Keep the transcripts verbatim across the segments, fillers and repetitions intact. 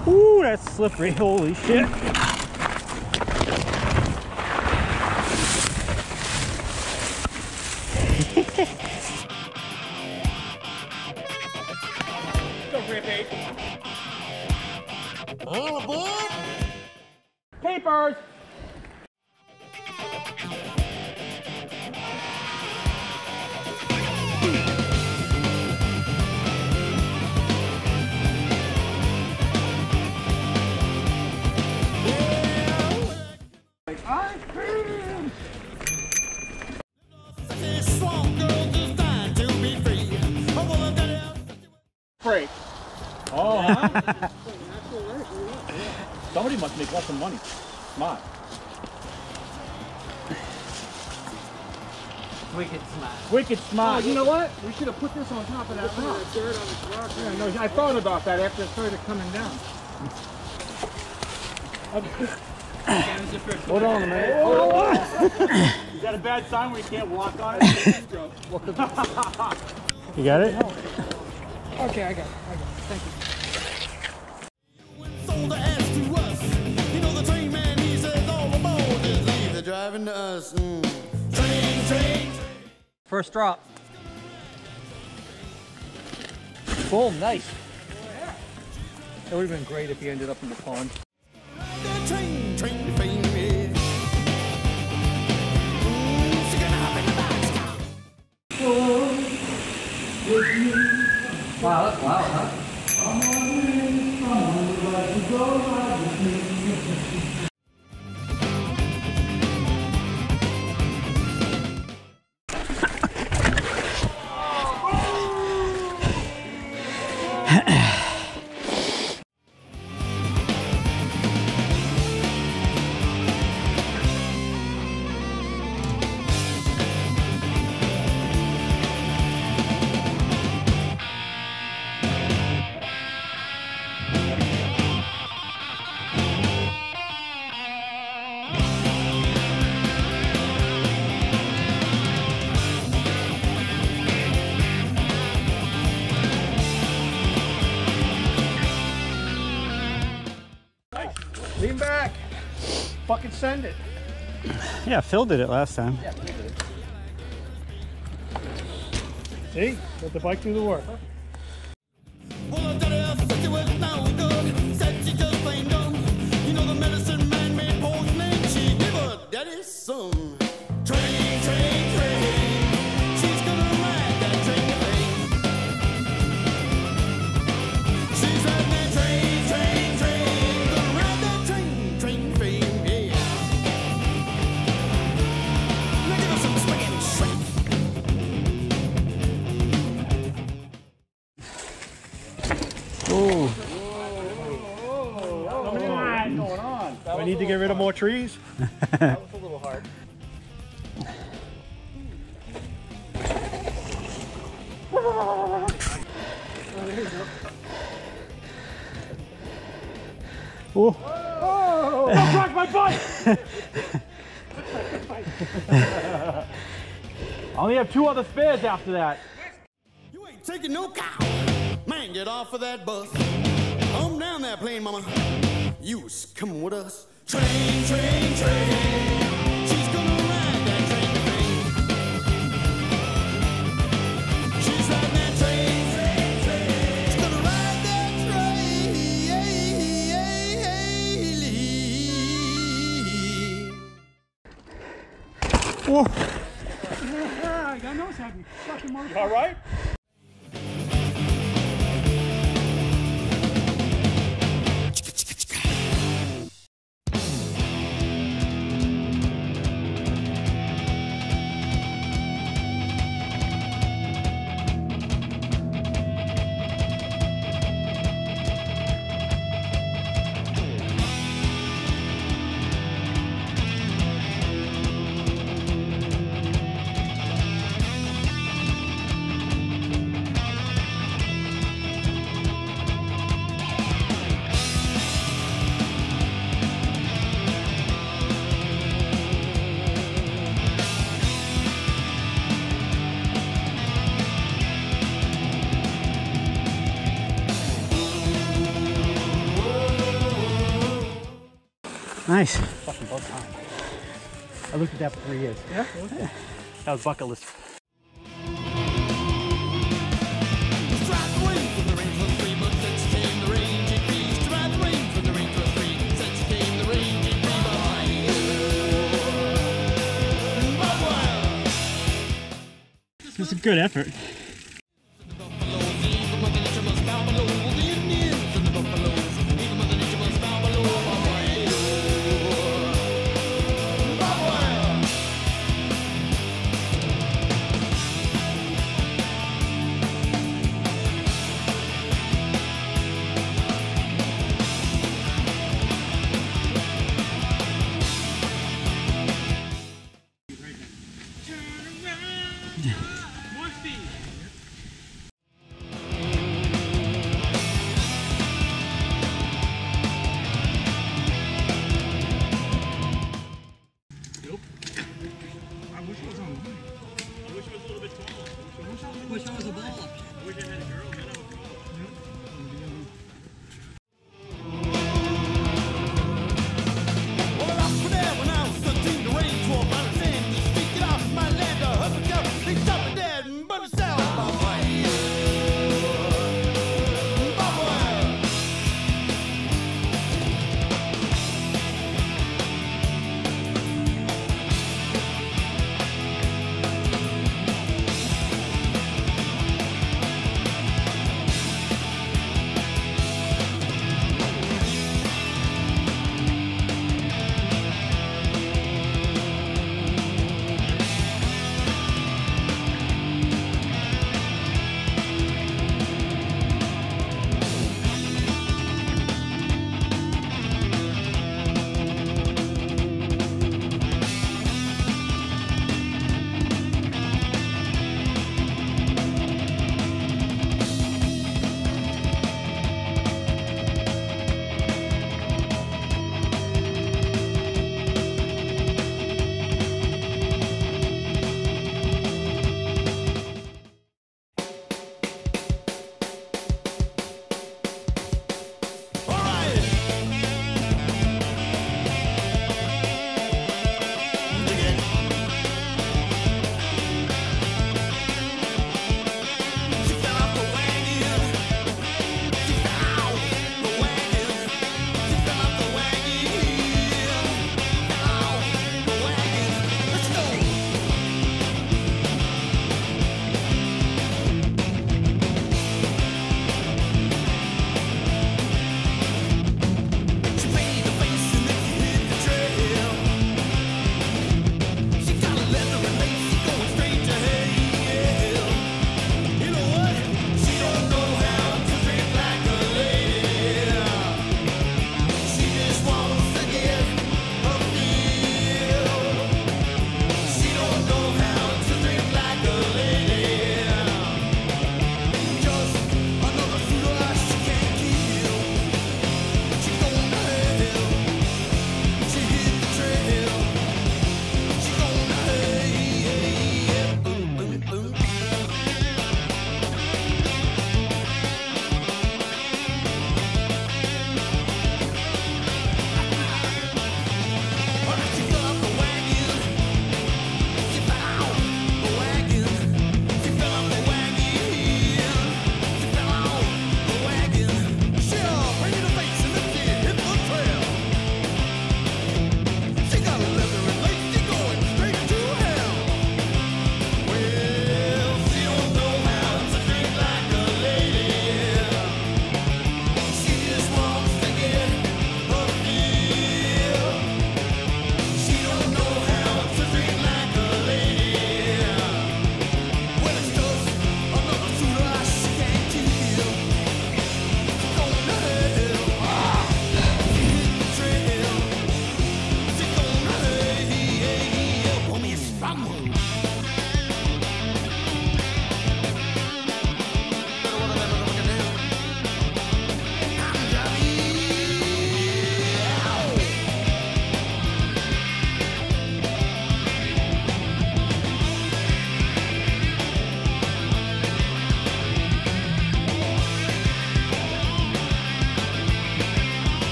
Ooh, that's slippery. Holy shit. Go, Griffey. All aboard! Papers! Break. Oh, huh? Somebody must make lots of money. Smart. Wicked smart. Wicked smart. Oh, you know what? We should have put this on top of that rock. Dirt on the rock. Yeah, no, I thought about that after it started coming down. Hold on a minute. Oh. Is that a bad sign when you can't walk on it? You got it? Okay, I got it. I got it. Thank you. Driving to us. Mm. Train, train, train. First drop. Boom, nice. It would have been great if you ended up in the pond. Train, train to fame, yeah. Mm, so gonna hop in the box. Wow, that's loud, huh? Lean back. Fucking send it. Yeah, Phil did it last time. Yeah, we did it. See? Let the bike do the work. Well, I got it, said you was no good. Said she just plain dumb. You know the medicine man made poison and she gave her daddy some. Train, train, train. She's gonna ride that train to fame. She's riding that train, train, train. Gonna ride that train, train to fame, yeah. Now give her some swing and shake. Ooh. What's going on? Do I need to get rid of more trees? That was a little hard. Oh, there you go. Ooh. Oh, don't rock my bike! I only have two other spares after that. You ain't taking no cow. Man, get off of that bus. Come down that plane, mama. You's coming with us. Train, train, train. She's gonna ride that train to fame. She's riding that train, train, train. She's gonna ride that train. Whoa. Yeah, I got nose happy. Fucking motherfucker. You all right? Nice. Fucking about time. I looked at that for three years. Yeah? Okay. That was bucket list. It's a good effort. Wish I was a ball.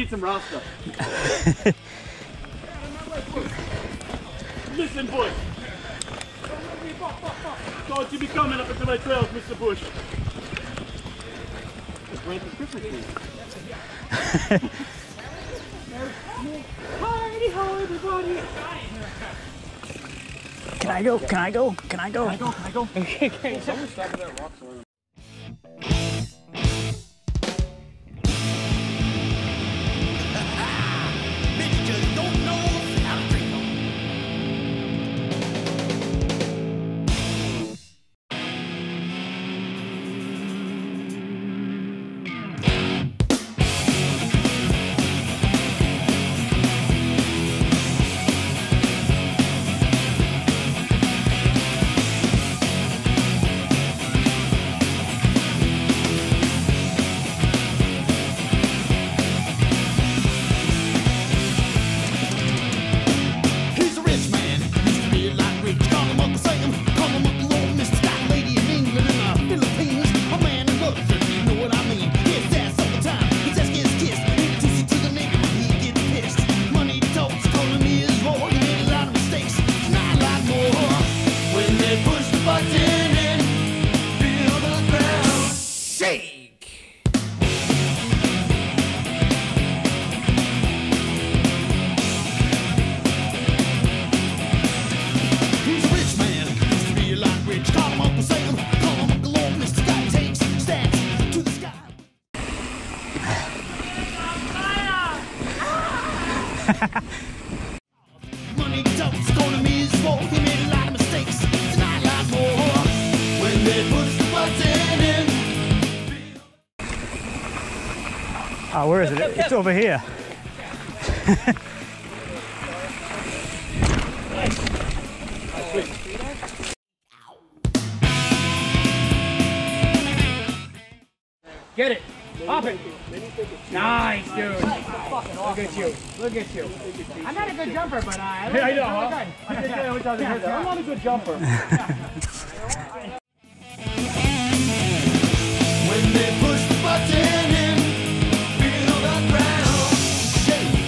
need some Rasta. Listen, Bush. Don't you be coming up into my trails, Mister Bush. Just ran the Christmas tree. Party ho, everybody. Can I go? Can I go? Can I go? Can I go? Can I go? Okay, okay. Someone stop at that rock sword. Bitches don't know how to drink 'em. Money talks, economy is war. He made a lot of mistakes, tonight a lot more. When they push the button in. Oh, where is it? It's over here. Get it. Pop it. Nice, dude. Look at you. Look at you. I'm not a good jumper, but I. Hey, I know, huh? I think I always have to hear that. I'm not a good jumper. When they push the button in, feel the ground shake.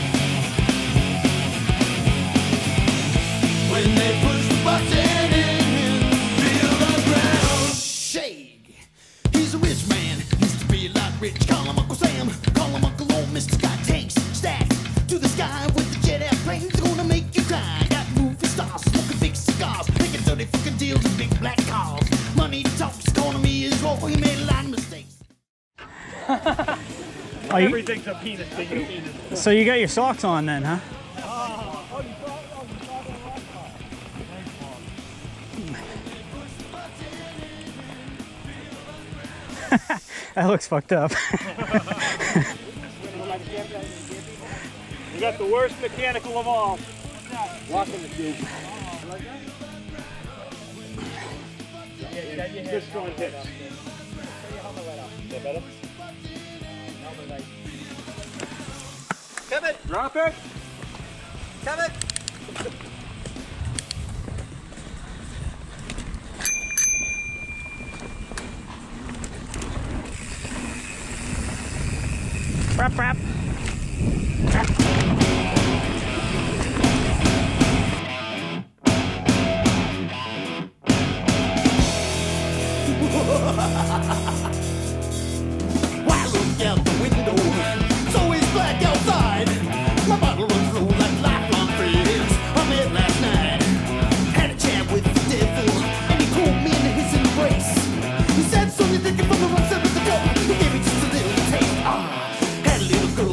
When they push the button in, feel the ground shake. He's a rich man, used to be a lot rich. Call him Uncle Sam, call him Uncle Old Mister Got tanks stacked to the sky with the jet airplanes. Gonna make you cry. Got movie stars, smoking big cigars, making dirty fucking deals in big black cars. Money talks, economy is raw. He made a lot of mistakes. Oh, you, Everything's a penis to you. so you got your socks on then, huh? That looks fucked up. We got the worst mechanical of all. Walking machine. Good strong hips. Is that better? Come it! Drop it! Come it! Rap, rap. Why look out the window? It's always black outside. My bottle runs low like lifelong friends. I met last night. Had a chat with the devil, and he pulled me into his embrace. He said, "Son, you're thinking from the wrong side of the door." He gave me just a little taste. Ah, had a little girl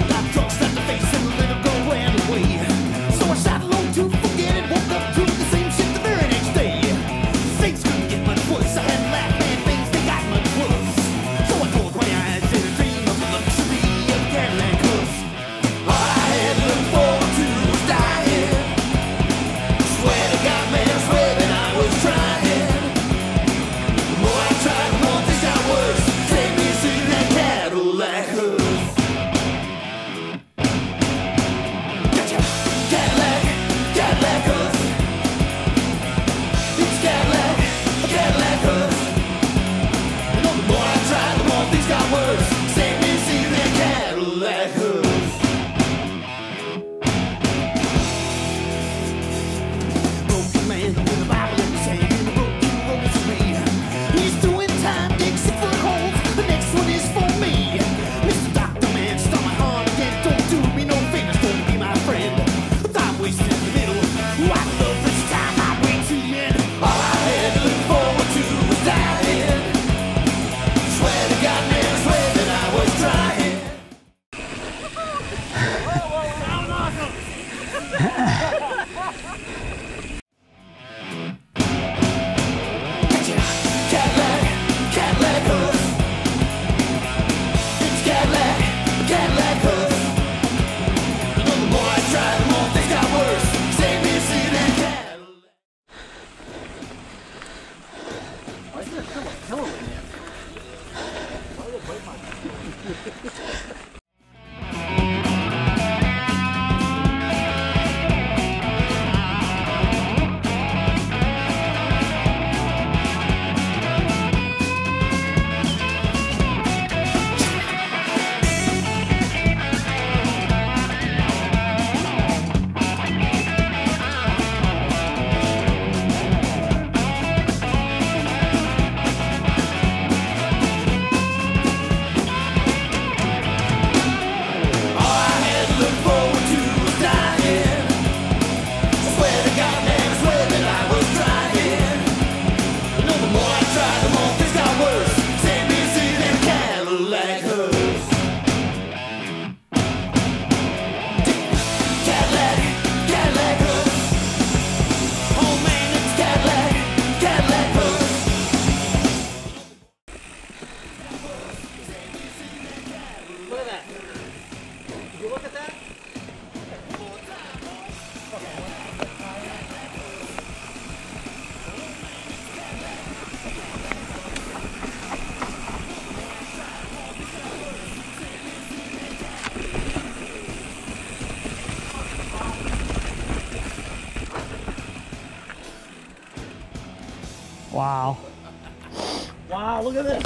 Wow. Wow, look at this.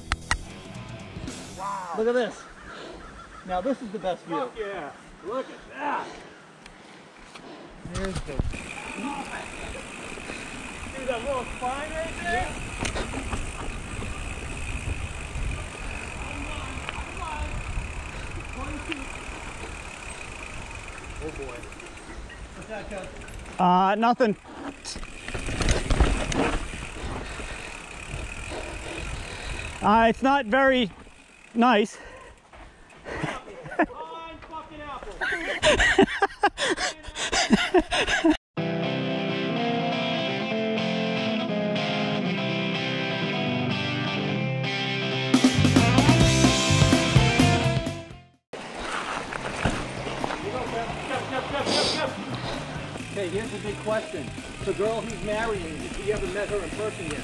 Wow. Look at this. Now this is the best view. Fuck yeah. Look at that. Here's the... See that little spine right there? Oh boy. What's that, Coach? Uh, nothing. Uh, it's not very nice. Fine fucking apple. Okay, here's the big question. The girl he's marrying, has he ever met her in person yet?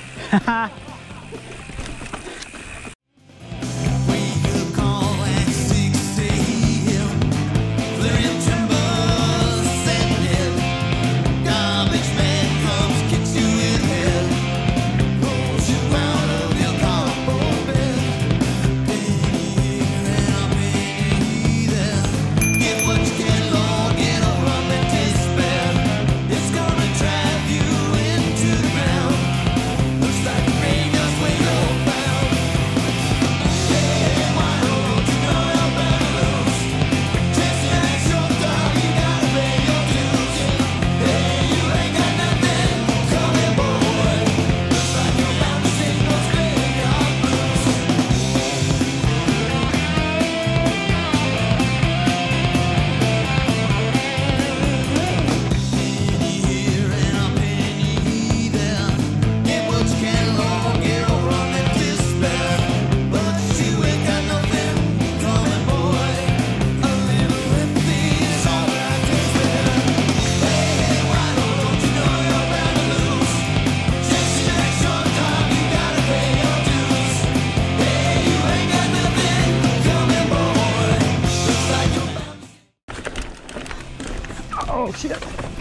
Oh shit.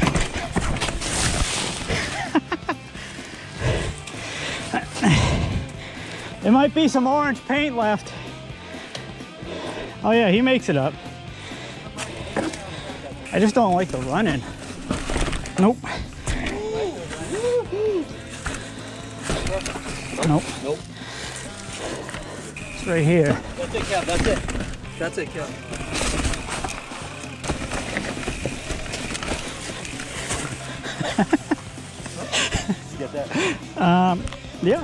There might be some orange paint left. Oh yeah, he makes it up. I just don't like the running. Nope. Nope. Nope. It's right here. That's it, Kev. That's it. That's it, Kev. You get that? Um, yeah.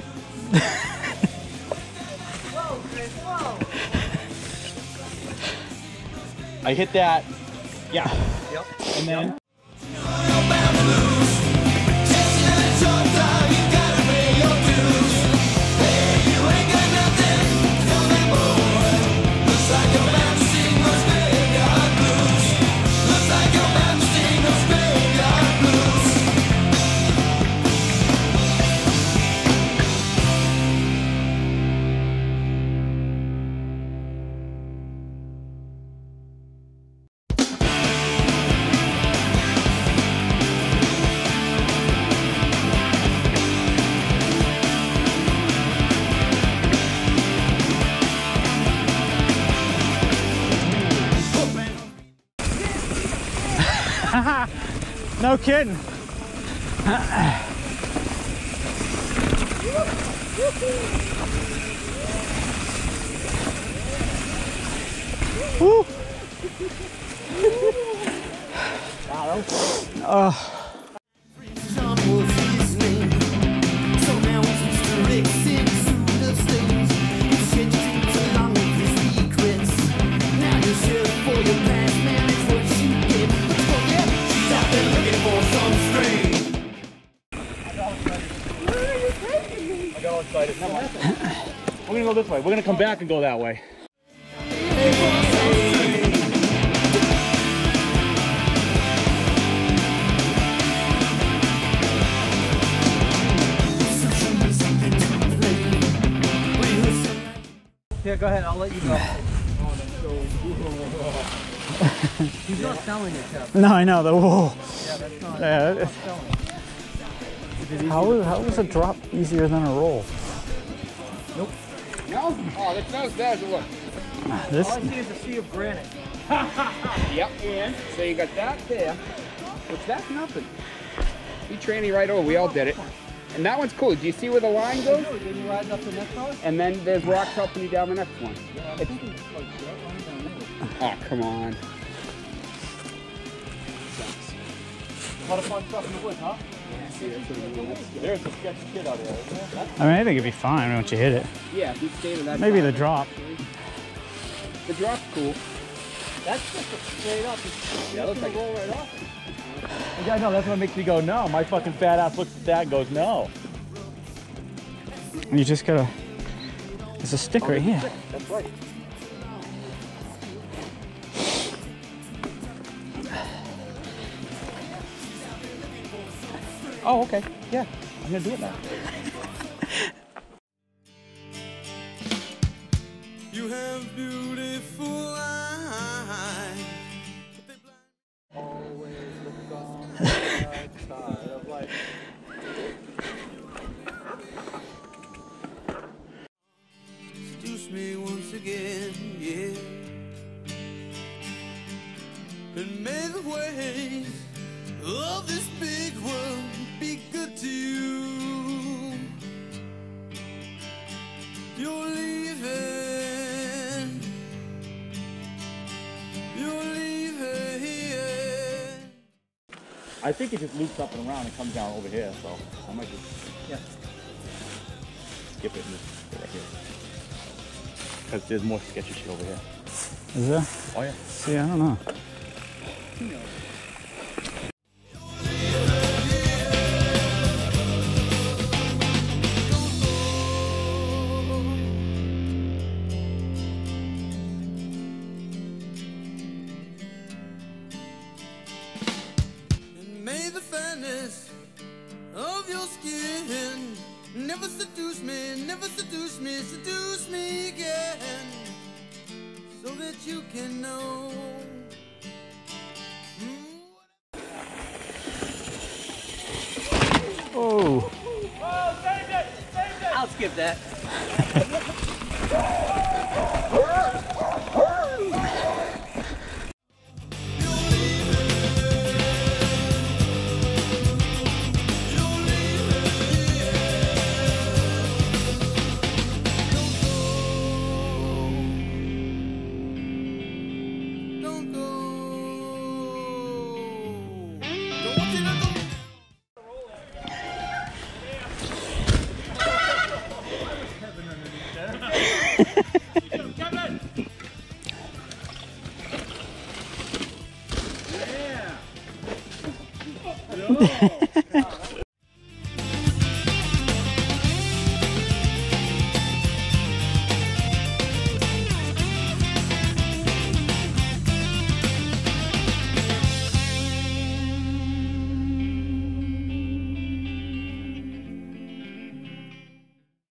I hit that. Yeah. Yep. And then No kidding. Woo. Oh. We're gonna go this way. We're gonna come back and go that way. Here, go ahead. I'll let you go. He's not selling it, Kev. No, I know the whoa. Yeah, that's not, Yeah. that's not selling. How how is a drop easier than a roll? Nope. No? Oh, that's not as bad as it looks. This. All I see is a sea of granite. Yep. And so you got that there, which that's nothing. He trained me right over. We all did it. And that one's cool. Do you see where the line goes? Then you ride up the next one? And then there's rocks helping you down the next one. Yeah, I think it's like that one down there. Oh, come on. A lot of fun stuff in the woods, huh? There's a sketchy kid out there, isn't there? I mean, I think it'd be fine once you hit it. Yeah, if you stayed in that Maybe the drop. drop. The drop's cool. That's just a straight up. It's, Yeah, it looks like roll right off. Yeah, I know. That's what makes me go, no. My fucking fat ass looks at that and goes, no. You just gotta. There's a stick right here. That's right. Oh, okay. Yeah, I'm gonna do it now. You have beautiful eyes. Always look on the right side of life. Seduce me once again, yeah. And may the ways of this big world be good to you. You're leaving. You're leaving. I think it just loops up and around and comes down over here, so I might just Yeah. skip it and just go right here. Because there's more sketchy shit over here. Is there? Oh, yeah. See, I don't know. May the fairness of your skin never seduce me, never seduce me, seduce me again, so that you can know. Mm, Oh. I'll skip that. don't go. Don't want you to go.